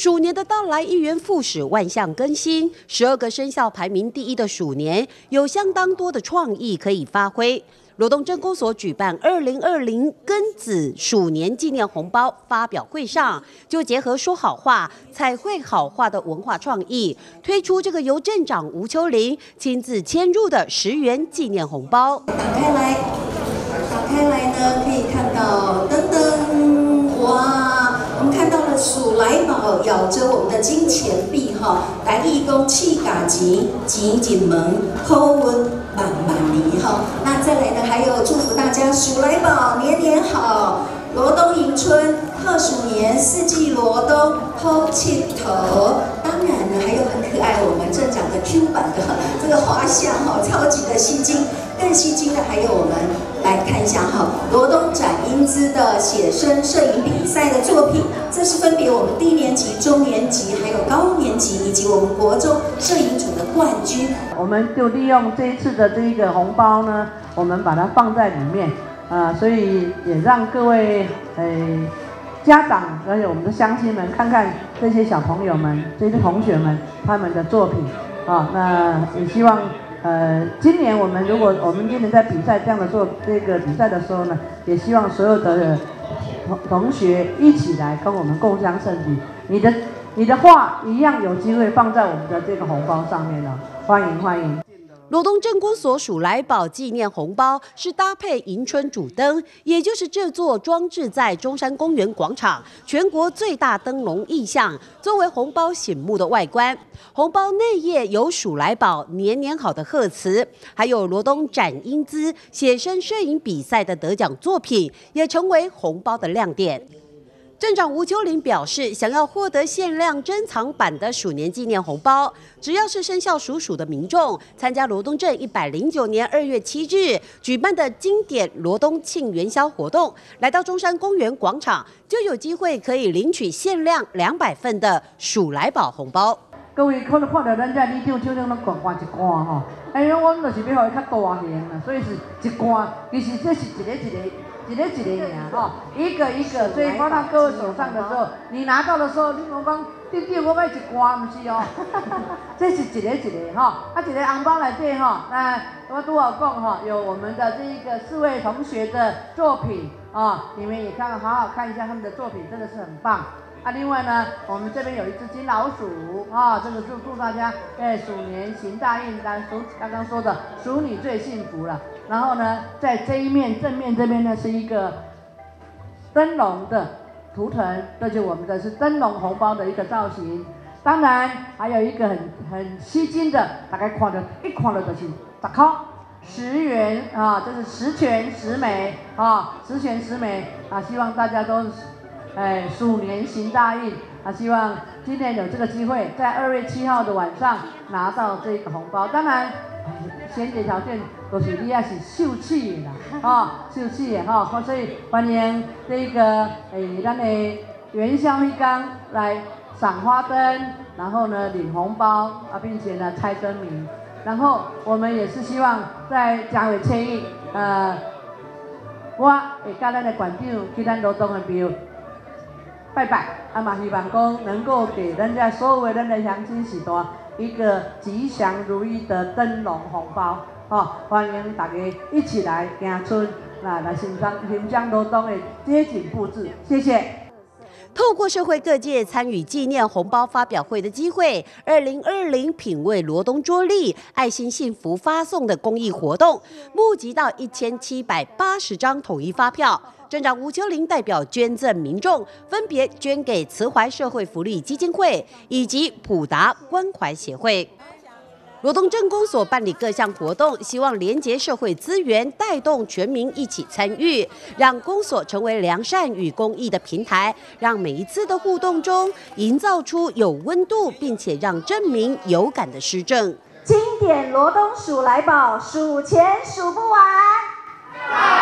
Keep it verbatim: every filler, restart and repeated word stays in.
鼠年的到来，一元复始，万象更新。十二个生肖排名第一的鼠年，有相当多的创意可以发挥。罗东镇公所举办二零二零庚子鼠年纪念红包发表会上，就结合说好话、彩绘好话的文化创意，推出这个由镇长吴秋玲亲自签入的十元纪念红包。 打开来，打开来呢，可以看到噔噔，哇！我们看到了鼠来宝咬着我们的金钱币哈，来义工气嘎吉吉紧门口温满满离哈。那再来呢，还有祝福大家鼠来宝年年好，罗东迎春贺鼠年四季罗东偷气头。当然呢，还有很可爱我们镇长的 Q 版的这个画像哈，超级的吸睛。更吸睛的还有我们来看一下哈，罗东展英姿的写生摄影比赛的作品，这是分别我们低年级、中年级，还有高年级以及我们国中摄影组的冠军。 我们就利用这一次的这个红包呢，我们把它放在里面啊、呃，所以也让各位呃家长还有我们的乡亲们看看这些小朋友们、这些同学们他们的作品啊，那也希望。呃，今年我们如果我们今年在比赛这样的做这个比赛的时候呢，也希望所有的同同学一起来跟我们共襄盛举。你的你的话一样有机会放在我们的这个红包上面了，欢迎欢迎。 罗东镇公所鼠来宝纪念红包是搭配迎春主灯，也就是这座装置在中山公园广场全国最大灯笼意象，作为红包醒目的外观。红包内页有鼠来宝年年好的贺词，还有罗东展英姿写生摄影比赛的得奖作品，也成为红包的亮点。镇长吴秋玲表示，想要获得限量珍藏版的鼠年纪念红包，只要是生肖属鼠的民众，参加罗东镇一百零九年二月七日举办的经典罗东庆元宵活动，来到中山公园广场，就有机会可以领取限量两百份的鼠来宝红包。 各位可能看到咱这里长手中拢挂挂一罐吼，哎，我们就是要互伊较大型啦，所以是一罐，其实这是一个一个。一个一个尔吼，一个一个，所以放到各位手上的时候，你拿到的时候，你莫讲，弟弟我要一罐，不是哦，这是一个一个吼，啊一个红包内底吼，那我拄好讲吼，有我们的这一个四位同学的作品啊，你们也看好好看一下他们的作品，真的是很棒。啊，另外呢，我们这边有一只金老鼠啊，这个祝祝大家哎鼠年行大运，刚鼠刚刚说的鼠女最幸福了。然后呢，在这一面正面这边呢是一个灯笼的图腾，这就是我们的是灯笼红包的一个造型。当然还有一个很很吸睛的，大概看到一看到就是十块十元啊，这是十全十美啊，十全十美啊，希望大家都。哎，鼠年行大运啊！希望今年有这个机会，在二月七号的晚上拿到这个红包。当然，先决条件都是你也是秀气的啦，啊，秀气的哈。所以欢迎这个诶，咱的元宵一天来赏花灯，然后呢领红包啊，并且呢猜灯谜。然后我们也是希望在嘉伟千亿，呃，我会跟咱的馆长去咱罗东的庙。拜拜，啊嘛希望讲能够给人家所有咱的乡亲时代一个吉祥如意的灯笼红包，哦，欢迎大家一起来行春，那来欣赏欣赏罗东的街景布置，谢谢。 透过社会各界参与纪念红包发表会的机会，二零二零品味罗东桌历爱心幸福发送的公益活动，募集到一千七百八十张统一发票。镇长吴秋玲代表捐赠民众，分别捐给慈怀社会福利基金会以及普达关怀协会。罗东镇公所办理各项活动，希望连结社会资源，带动全民一起参与，让公所成为良善与公益的平台，让每一次的互动中营造出有温度，并且让镇民有感的施政。 经典罗东数来宝，数钱数不完。